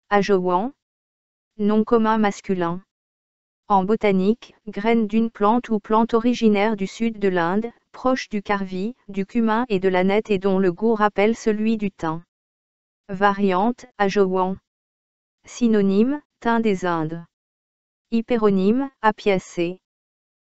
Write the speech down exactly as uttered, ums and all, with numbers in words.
ajowan. Nom commun masculin. En botanique, graine d'une plante ou plante originaire du sud de l'Inde, proche du carvi, du cumin et de l'aneth et dont le goût rappelle celui du thym. Variante, ajowan. Synonyme, thym des Indes. Hyperonyme, apiacé.